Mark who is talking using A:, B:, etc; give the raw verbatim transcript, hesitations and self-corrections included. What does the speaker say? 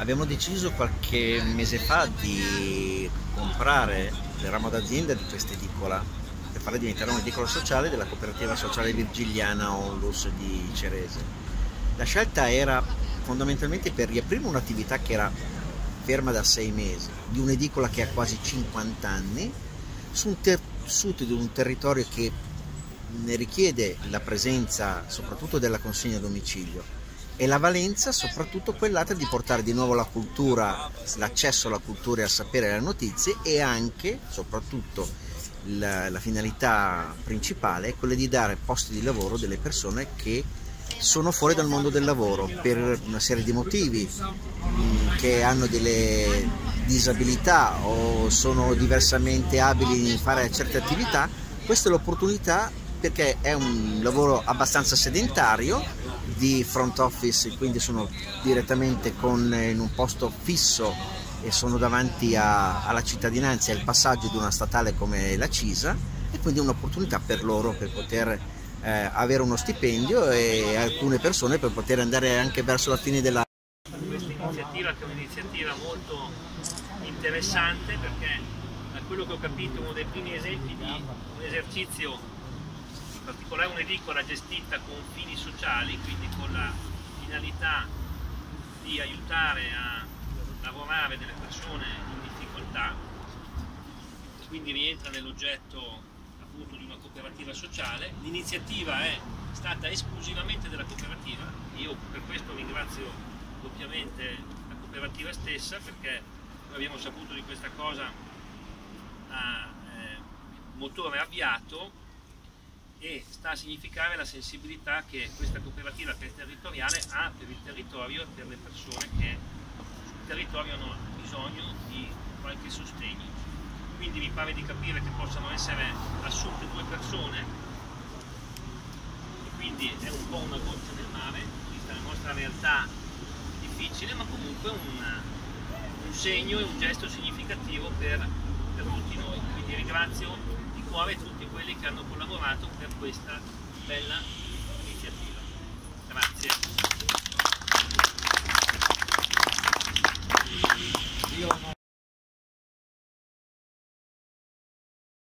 A: Abbiamo deciso qualche mese fa di comprare il ramo d'azienda di questa edicola per farla diventare un'edicola sociale della cooperativa sociale virgiliana Onlus di Cerese. La scelta era fondamentalmente per riaprire un'attività che era ferma da sei mesi, di un'edicola che ha quasi cinquanta anni, su un tessuto di un territorio che ne richiede la presenza soprattutto della consegna a domicilio e la valenza soprattutto quell'altra di portare di nuovo la cultura, l'accesso alla cultura e al sapere e alle notizie, e anche, soprattutto, la, la finalità principale è quella di dare posti di lavoro delle persone che sono fuori dal mondo del lavoro per una serie di motivi, che hanno delle disabilità o sono diversamente abili in fare certe attività. Questa è l'opportunità, perché è un lavoro abbastanza sedentario di front office, quindi sono direttamente con, in un posto fisso e sono davanti a, alla cittadinanza e al passaggio di una statale come la CISA, e quindi è un'opportunità per loro per poter eh, avere uno stipendio, e alcune persone per poter andare anche verso la fine della...
B: Questa iniziativa, che è un'iniziativa molto interessante, perché da quello che ho capito è uno dei primi esempi di un esercizio, in particolare un'edicola gestita con fini sociali, quindi con la finalità di aiutare a lavorare delle persone in difficoltà, quindi rientra nell'oggetto appunto di una cooperativa sociale. L'iniziativa è stata esclusivamente della cooperativa, io per questo ringrazio doppiamente la cooperativa stessa, perché noi abbiamo saputo di questa cosa a eh, motore avviato, e sta a significare la sensibilità che questa cooperativa, che è territoriale, ha per il territorio e per le persone che sul territorio hanno bisogno di qualche sostegno. Quindi mi pare di capire che possano essere assunte due persone, e quindi è un po' una goccia nel mare, vista la nostra realtà difficile, ma comunque un, un segno e un gesto significativo per, per tutti noi. Quindi ringrazio di cuore tutti quelli che hanno collaborato per questa bella